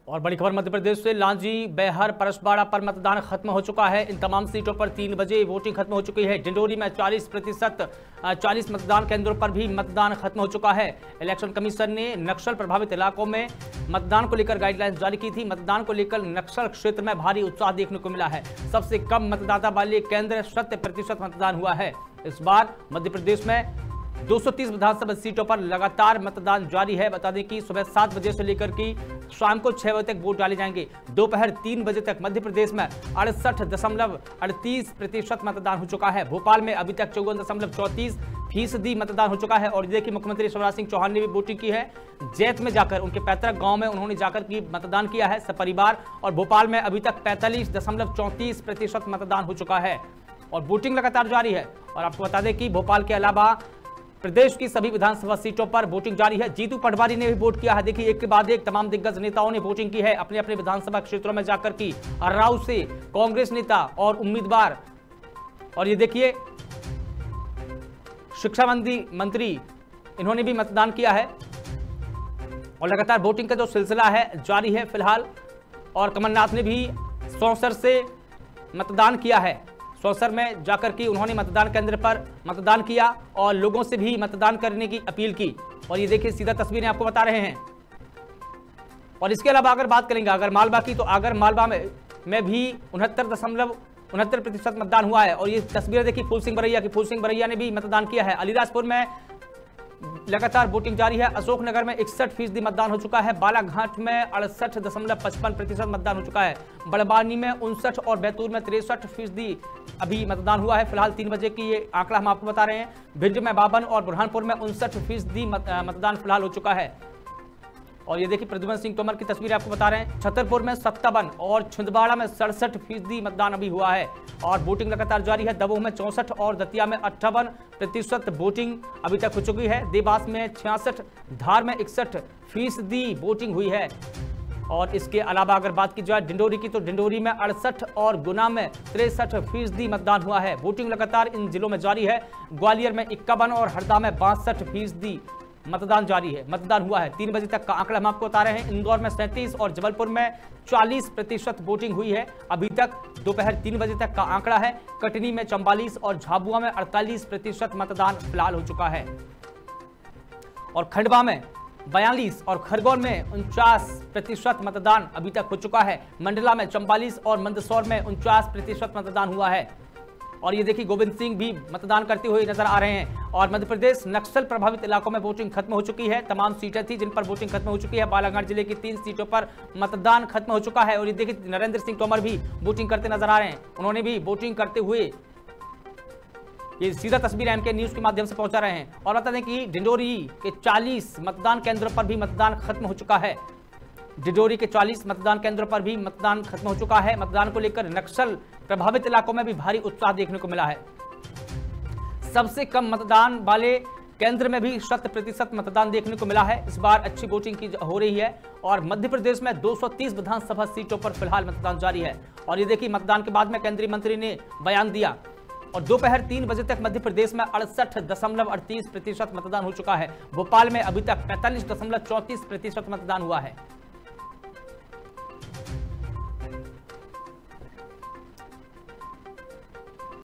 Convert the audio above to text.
और बड़ी खबर मध्य प्रदेश से, लांजी, बेहर, परसबाड़ा पर मतदान खत्म हो चुका है। इन तमाम सीटों पर 3 बजे वोटिंग खत्म हो चुकी है। डिंडोरी में 40% मतदान केंद्रों पर भी मतदान खत्म हो चुका है। इलेक्शन कमीशन ने नक्सल प्रभावित इलाकों में मतदान को लेकर गाइडलाइंस जारी की थी। मतदान को लेकर नक्सल क्षेत्र में भारी उत्साह देखने को मिला है। सबसे कम मतदाता वाले केंद्र 100% मतदान हुआ है। इस बार मध्य प्रदेश में 230 विधानसभा सीटों पर लगातार मतदान जारी है। बता दें कि सुबह 7 बजे से लेकर की शाम को 6 बजे तक वोट डाले जाएंगे। दोपहर 3 बजे तक मध्य प्रदेश में 68.38% मतदान हो चुका है। भोपाल में अभी तक 54.34% मतदान हो चुका है। और देखिए, मुख्यमंत्री शिवराज सिंह चौहान ने भी वोटिंग की है। जैत में जाकर, उनके पैतृक गांव में उन्होंने जाकर की मतदान किया है सपरिवार। और भोपाल में अभी तक 45.34% मतदान हो चुका है और वोटिंग लगातार जारी है। और आपको बता दें कि भोपाल के अलावा प्रदेश की सभी विधानसभा सीटों पर वोटिंग जारी है। जीतू पटवारी ने भी वोट किया है। देखिए, एक के बाद एक तमाम दिग्गज नेताओं ने वोटिंग की है अपने अपने विधानसभा क्षेत्रों में जाकर की। अर्राव से कांग्रेस नेता और उम्मीदवार, और ये देखिए शिक्षा मंत्री इन्होंने भी मतदान किया है। और लगातार वोटिंग का जो सिलसिला है जारी है फिलहाल। और कमलनाथ ने भी सौंसर से मतदान किया है। सौंसर में जाकर के उन्होंने मतदान केंद्र पर मतदान किया और लोगों से भी मतदान करने की अपील की। और ये देखिए, सीधा तस्वीरें आपको बता रहे हैं। और इसके अलावा अगर बात करेंगे आगर मालवा की, तो आगर मालवा में भी 69.69% मतदान हुआ है। और ये तस्वीरें देखिए फूल सिंह बरैया ने भी मतदान किया है। अलीराजपुर में लगातार वोटिंग जारी है। अशोकनगर में 61% मतदान हो चुका है। बालाघाट में 68.55% मतदान हो चुका है। बड़वानी में 59 और बैतूल में 63% अभी मतदान हुआ है। फिलहाल 3 बजे की ये आंकड़ा हम आपको बता रहे हैं। भिंड में 52 और बुरहानपुर में 59% मतदान फिलहाल हो चुका है। और ये देखिए, प्रद्युम्न सिंह तोमर की तस्वीर आपको बता रहे हैं। छतरपुर में 57 और छिंदवाड़ा में 67% मतदान अभी हुआ है और वोटिंग लगातार जारी है। दमोह में 64 और दतिया में 58% वोटिंग अभी तक हो चुकी है। देवास में 66, धार में 61% वोटिंग हुई है। और इसके अलावा अगर बात की जाए डिंडोरी की, तो डिंडोरी में 68 और गुना में 63% मतदान हुआ है। वोटिंग लगातार इन जिलों में जारी है। ग्वालियर में 51 और हरदा में 62% मतदान जारी है, मतदान हुआ है। 3 बजे तक का आंकड़ा हम आपको बता रहे हैं। इंदौर में 37 और जबलपुर में 40% वोटिंग हुई है अभी तक। दोपहर 3 बजे तक का आंकड़ा है। कटनी में 44 और झाबुआ में 48% मतदान फिलहाल हो चुका है। और खंडवा में 42 और खरगोन में 49% मतदान अभी तक हो चुका है। मंडला में 44 और मंदसौर में 49% मतदान हुआ है। और ये देखिए, गोविंद सिंह भी मतदान करते हुए नजर आ रहे हैं। और मध्य प्रदेश नक्सल प्रभावित इलाकों में वोटिंग खत्म हो चुकी है। तमाम सीटें थी जिन पर वोटिंग खत्म हो चुकी है। बालाघाट जिले की 3 सीटों पर मतदान खत्म हो चुका है। और ये देखिए, नरेंद्र सिंह तोमर भी वोटिंग करते नजर आ रहे हैं। उन्होंने भी वोटिंग करते हुए ये सीधा तस्वीर एमके न्यूज के माध्यम से पहुंचा रहे हैं। और बता दें कि डिंडोरी के 40 मतदान केंद्रों पर भी मतदान खत्म हो चुका है। डिंडोरी के 40 मतदान केंद्रों पर भी मतदान खत्म हो चुका है। मतदान को लेकर नक्सल प्रभावित इलाकों में भी भारी उत्साह देखने को मिला है। सबसे कम मतदान वाले केंद्र में भी 100% मतदान देखने को मिला है। इस बार अच्छी वोटिंग की हो रही है। और मध्य प्रदेश में 230 विधानसभा सीटों पर फिलहाल मतदान जारी है। और ये देखिए, मतदान के बाद में केंद्रीय मंत्री ने बयान दिया। और दोपहर 3 बजे तक मध्य प्रदेश में 68.38% मतदान हो चुका है। भोपाल में अभी तक 45.34% मतदान हुआ है।